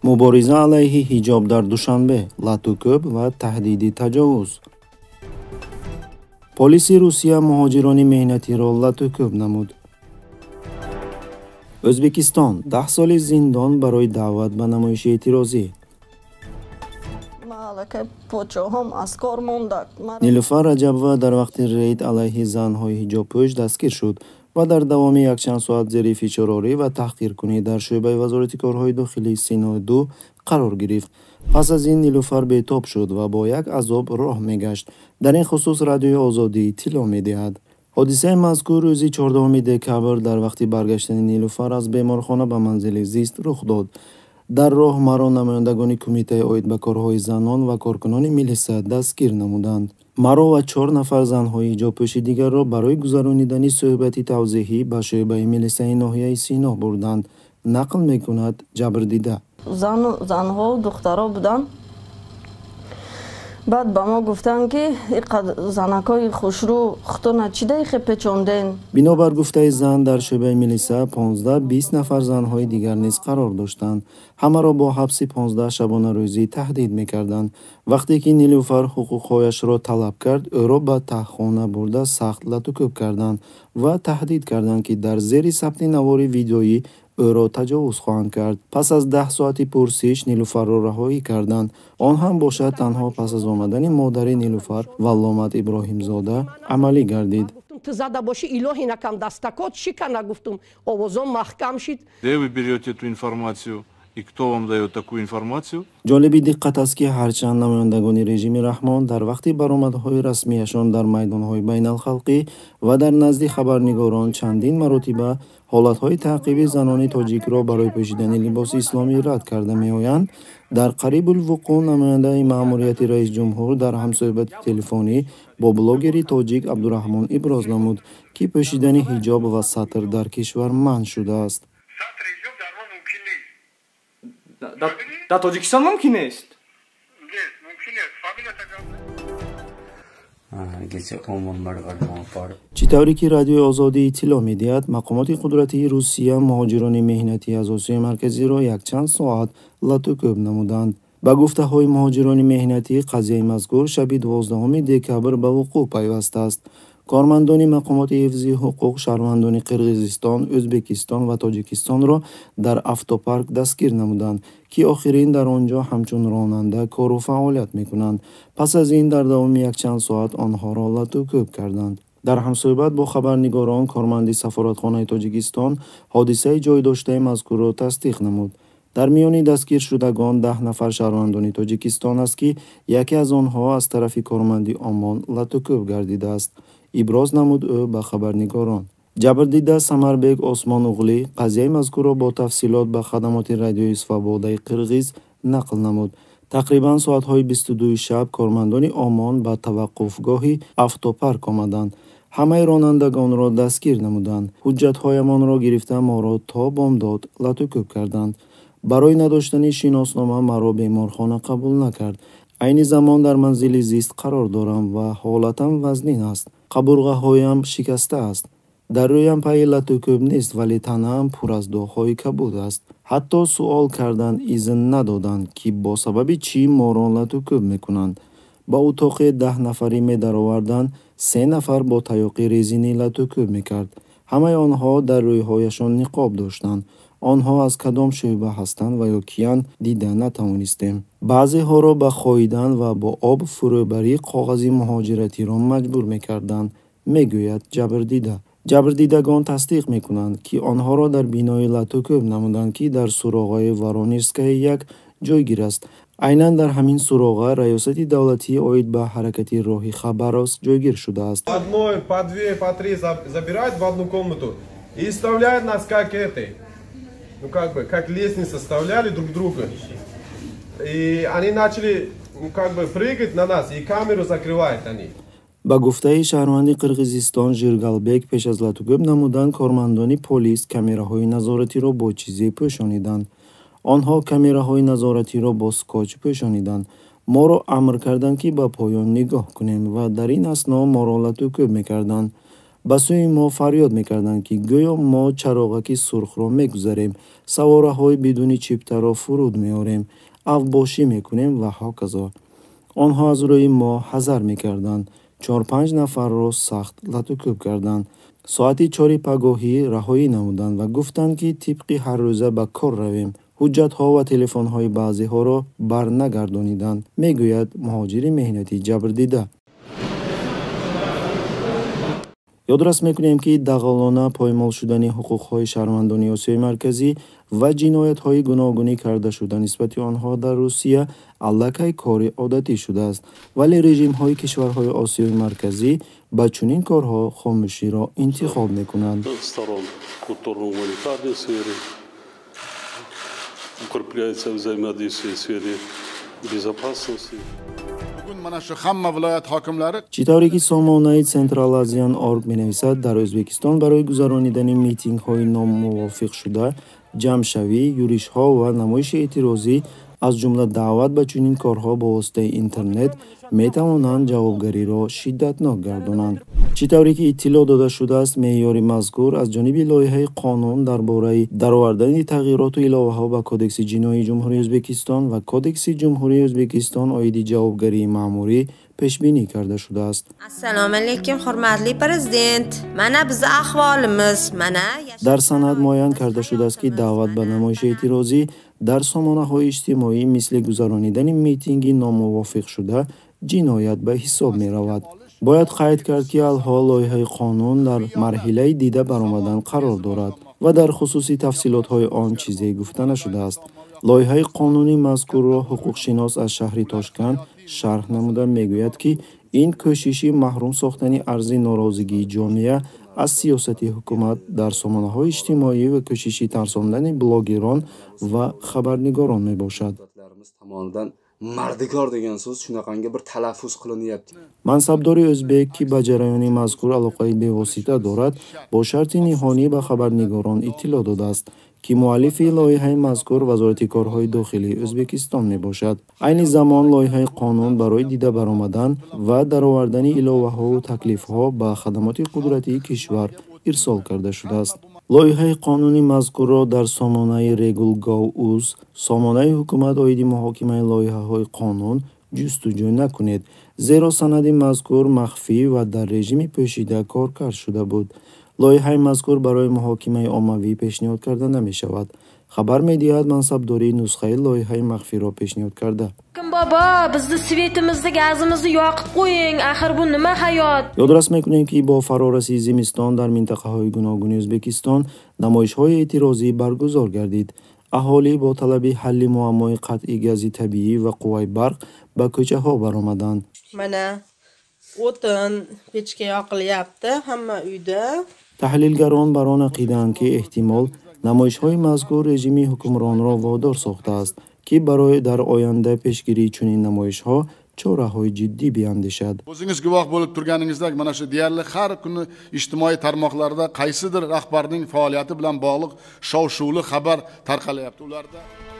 مبارزه علیه حجاب در دوشنبه، لطوکوب و تهدید تجاوز. پلیس روسیه مهاجران مهنتی را لطوکوب نمود. ازبکستان 10 سال زندان برای دعوت به نمایش اعتراضی. نیلوفر رجبوه در وقت رید علیه زنهای حجاب پوش دستگیر شد و در دوام یک چند ساعت زیر فشارآوری و تحقیرکنی در شعبه وزارت کارهای داخلی سینا 2 قرار گرفت. پس از این نیلوفر بی‌تاب شد و با یک عذاب راه می‌گشت. در این خصوص رادیوی آزادی اطلاع می‌دهد. حادثه مذکور روز 14 دکبر در وقت برگشتن نیلوفر از بیمارخانه به منزل زیست رخ داد. در راه مرا نمایندگان کمیته عاید به کارهای زنان و کارکنان میلیسا دستگیر نمودند. مرا و 4 نفر زنهای حجاب‌پوش دیگر را برای گذرانیدن صحبت توضیحی به شعبه میلیسای ناحیه سینا بردند. نقل می‌کند جبردیده. زنها و دخترها بودن. بعد به ما گفتن که زنکای خوشرو خطونه چی دیگه پیچوندین. بنابر گفته زن در شعبه میلیسا 15-20 نفر زنهای دیگر نیز قرار داشتند. همه را با حبس 15 شبانه روزی تهدید میکردند. وقتی که نیلوفر حقوقهایش را طلب کرد، او را به تهخانه برده سخت لطوکوب کردند و تهدید کردند که در زیر ثبت نوار ویدیویی او را تجاوز خواهند کرد. پس از 10 ساعت پرسش نیلوفر را رهایی کردند. آن هم باشد تنها پس از آمدن مادر نیلوفر ولامت ابراهیم زاده عملی گردید. زده باشی الهی نکم دستکات شکنه گفتم آوازم محکم شد. Где вы берете эту информацию и кто вам дает такую информацию? جالب دقت است که هرچند نمایندگان رژیم رحمان در وقت برآمدهای رسمیشان در میدانهای بین الخلقی و در نزد خبرنگاران چندین مرتبه حالتهای تعقیب زنان تاجیک را برای پوشیدن لباس اسلامی رد کرده می‌آیند، در قریب الوقوع نماینده مأموریت رئیس جمهور در همصحبت تلفنی با بلاگر تاجیک عبدالرحمن ابراز نمود که پوشیدن حجاب و ساتر در کشور منع شده است. در تاجیکستان ممکن است؟ چطوری که رادیوی آزادی اطلاع می‌دهد، مقامات قدرتی روسیه مهاجران مهنتی از آسیای مرکزی را یک چند ساعت لطوکوب نمودند. با گفته‌های مهاجران مهنتی، قضیه مذکور شب 12 دکبر به وقوع پیوسته است. کارمندان مقامات حفظی حقوق شهروندان قرقیزستان، ازبکستان و تاجیکستان را در افتوپارک دستگیر نمودند که آخرین در آنجا همچون راننده کار و فعالیت می‌کنند. پس از این در دوام یک چند ساعت آنها را لطوکوب کردند. در همصحبت با خبرنگاران، کارمند سفارتخانه تاجیکستان حادثه جای داشته مذکور را تصدیق نمود. در میان دستگیر شدگان 10 نفر شهروندان تاجیکستان است که یکی از آنها از طرف کارمندی آمان لطوکوب گردیده است. ابراز نمود او به خبرنگاران. جبردیده سمربگ عثمان اوغلی قضیه مذکور را با تفصیلات به خدمات رادیوی سواباده قرقیز نقل نمود. تقریبا ساعت‌های 22 شب کارمندان آمان به توقفگاهی افتوپارک آمدند. همه رانندگان را دستگیر نمودند. حجت‌هایمان را گرفته ما را تا بامداد لطوکوب کردند. برای نداشتن شناسنامه مرا بیمارخانه قبول نکرد. عین زمان در منزل زیست قرار دارم و حالتم وزنین است. قبرغه‌هایم شکسته است. در رویم پای لطوکوب نیست ولی تنم پر از داغ‌های کبود است. حتی سوال کردند اذن ندادند که با سبب چی ما را لطوکوب میکنند. با اتاق 10 نفری می درآوردند. 3 نفر با تیاق رزینی لطوکوب میکرد. همه آنها در رویهایشان نقاب داشتند. آنها از کدام شعبه هستند و یا کیان دیده نتوانستیم. بعضی ها را به خویدن و با آب فروبری کاغذ مهاجرتی را مجبور میکردند، میگوید جبردیده. جبردیدگان تصدیق میکنند که آنها را در بینای لطوکوب نمودند که در سوراغ‌های ورونیرسکای یک جایگیر است. عیناً در همین سوراغ ریاست دولتی عاید به حرکت راهی Хабаровск جایگیر شده است. Одной по 2, по 3 забирают в одну комнату и вставляют нас как этой. Ну как лестницы составляли друг друга. И они начали прыгать на нас и камеру закрывают они. با گفته شهروند قرقیزستان ژیرگالبک پیش از لطوکوب نمودن کارمندان پلیس کامراهای نظارتی را با چیزی پوشانیدند. آنها کامراهای نظارتی را با اسکاچ پوشانیدند. ما را امر کردند که به پایان نگاه کنیم و در این اثنا ما را لطوکوب میکردند. ба сӯи мо фарёд мекарданд ки гӯё мо чароғаки сурхро мегузарем, савораҳои бидуни чиптаро фуруд меорем, авбошӣ мекунем ва ҳоказо. онҳо аз рӯи мо ҳазар мекарданд. 4-5 нафарро сахт латукӯб карданд. соати 4 пагоҳӣ раҳоӣ намуданд ва гуфтанд ки тибқи ҳаррӯза ба кор равем. ҳуҷҷатҳо ва телефонҳои баъзеҳоро барнагардониданд, мегӯяд муҳоҷири меҳнати ҷабрдида. ёдрас мекунем ки дағалона поймол шудани ҳуқуқҳои шаҳрвандони Осиёи Марказӣ ва ҷиноятҳои гуногунӣ карда шуда нисбати онҳо дар Русия аллакай кори одатӣ шудааст, вале режимҳои кишварҳои Осиёи Марказӣ ба чунин корҳо хомӯширо интихоб мекунанд. Укрепляется взаимодействие в сфере безопасности. чӣ тавре ки сомонаи Central Asian Org менависад, дар Ӯзбекистон барои гузаронидани митингҳои номувофиқшуда, ҷамъшавӣ, юришҳо ва намоиши эътирозӣ аз ҷумла даъват ба чунин корҳо бо воситаи интернет метавонанд ҷавобгариро шиддатнок гардонанд. чӣ тавре ки иттилоъ дода шудааст, меъёри мазкур аз ҷониби лоиҳаи қонун дар бораи даровардани тағйироту иловаҳо ба Кодекси Ҷиноии Ҷумҳурии Ӯзбекистон ва Кодекси Ҷумҳурии Ӯзбекистон оиди ҷавобгарии маъмурӣ пешбинӣ карда шудааст. Assalomu alaykum, hurmatli prezident. Mana bizni ahvolimiz, mana дар санад муайян карда шудааст ки даъват ба намоиши эътирозӣ дар сомонаҳои иҷтимоӣ мисли гузаронидани митинги номувофиқшуда ҷиноят ба ҳисоб меравад. бояд қайд кард ки алҳол лоиҳаи қонун дар марҳилаи дида баромадан қарор дорад ва дар хусуси тафсилотҳои он чизе гуфта нашудааст. лоиҳаи қонуни мазкурро ҳуқуқшинос аз шаҳри Тошканд шарҳ намуда мегӯяд ки ин кӯшиши маҳрум сохтани арзи норозигии ҷомеа аз сиёсати ҳукумат дар сомонаҳои иҷтимоӣ ва кӯшиши тарсондани блогерон ва хабарнигорон мебошад. Mardikor degan so'z shunaqangi bir talaffuz qilinyapti. мансабдори o'zbek ки ба ҷараёни мазкур алоқаи бевосита дорад, бо шарти ниҳонӣ ба хабарнигорон иттилоъ додааст ки муаллифи лоиҳаи мазкур Вазорати корҳои дохилии Ӯзбекистон мебошад. айни замон лоиҳаи қонун барои дида баромадан ва даровардани иловаҳову таклифҳо ба хадамоти қудратии кишвар ирсол карда шудааст. лоиҳаи қонуни мазкурро дар сомонаи Regulgov.uz сомонаи ҳукумат оиди муҳокимаи лоиҳаҳои қонун ҷустуҷӯ накунед, зеро санади мазкур махфӣ ва дар режими пӯшида коркард шуда буд. лоиҳаи мазкур барои муҳокимаи оммавӣ пешниҳод карда намешавад. хабар медиҳад мансабдорӣ нусхаи лоиҳаи махфиро пешниҳод карда. Bobo, bizni svetimizni, gazimizni yoqib qo'ying. Axir bu nima hayot? ёдрас мекунем ки бо фароraси зимистон дар минтақаҳои гуногуни Ӯзбекистон намоишҳои эътирозӣ баргузор гардид. аҳолӣ бо талаби ҳалли муаммои қатъи гази табиӣ ва қувваи барқ ба кӯчаҳо баромаданд. Mana o'tin pechka yoqilyapti hamma uyda. таҳлилгарон бар он ақидаанд ки эҳтимол намоишҳои мазкур режими ҳукмронро водор сохтааст ки барои дар оянда пешгирии чунин намоишҳо choraҳои ҷиддӣ биандешад. O'zingiz guvoh bo'lib turganingizdek, mana shu deyarli har kuni ijtimoiy tarmoqlarda qaysidir rahbarning faoliyati bilan bog'liq shov-shuvli xabar tarqalyapti. Ularda